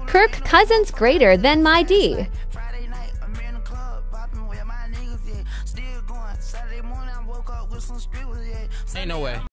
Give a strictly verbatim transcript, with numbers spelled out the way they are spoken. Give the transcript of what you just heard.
Kirk Cousins greater than my D? Ain't no way.